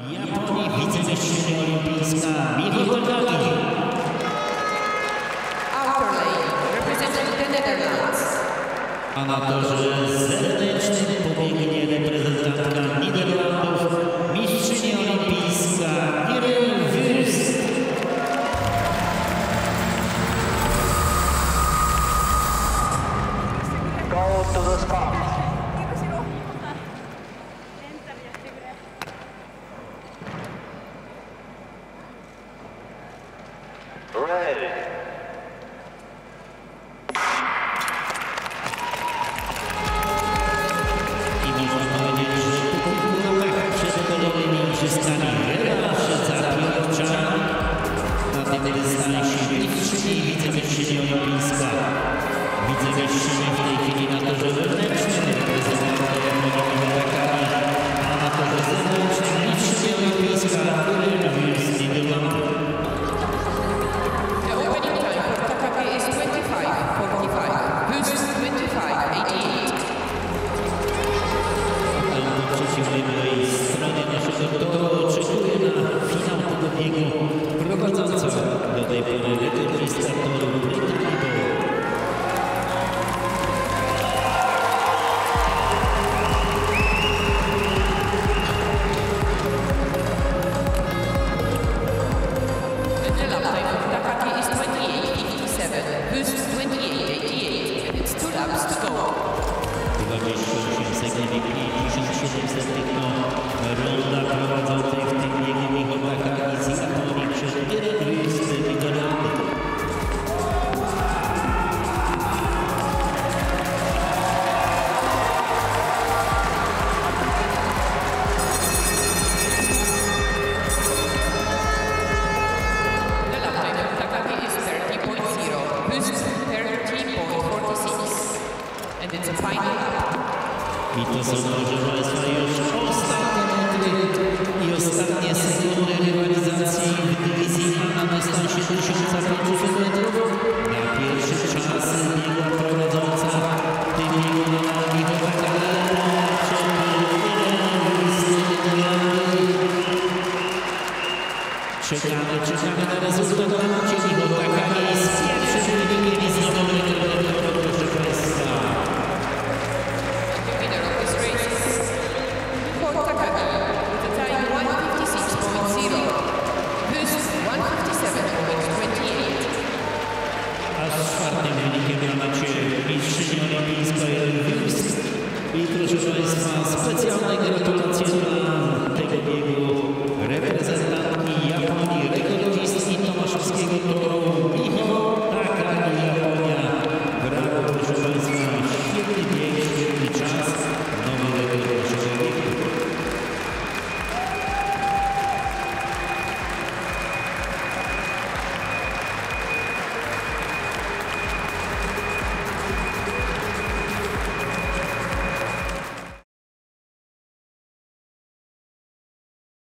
Japonii wicemistrzyni olimpijska Michał Takagi. Outer lane, representing the Netherlands. A na torze zewnętrznym pobiegnie reprezentantka Niderlandów, mistrzyni olimpijska Irene Wüst. Go to the spot. Ready. I można powiedzieć, że po kilku latach przed kolejnymi igrzyskami rewanż za Pjongczang na tym dystansie mistrzyni i wicemistrzyni olimpijska. Wicemistrzyni w tej chwili na torze wewnętrznym reprezentantka Japonii Takagi, a na torze zewnętrznym mistrzyni olimpijska Irene Wüst z Niderlandów. The opening time for Takagi is 25:45. Wüst 25:88. Po przeciwnej stronie naszego toru oczekuje na finał tego biegu prowadząca do tej pory rekordistka toru Brittany Bowell. The lap time for Takagi is 28:57. Wüst 28:88. And it's 2 laps to go. 28 sekund i 57 sekund ronda prowadzącej w tym biegu Michał Takagi z Japonii przed Irene Wüst z Niderlandów. The lap time for Takagi is 30:0. Wüst 30:46. And it's a final lap. I to są, proszę Państwa, już ostatnie metry i ostatnie sekundy rywalizacji w dywizji A na dystansie 1500 metrów. Na pierwszy czas biegła prowadząca tym biegu Michał Takagi przed Irene Wüst z Niderlandów. Czekamy na rezultat na macie. Michał Takagi z pierwszym wynikiem i znowu rekord, proszę Państwa. The winner of this race is Michał Takagi with a time 1:56.0. Wüst 1:57.28. A z czwartym wynikiem na macie mistrzyni olimpijskiej Irene Wüst. I proszę Państwa, specjalny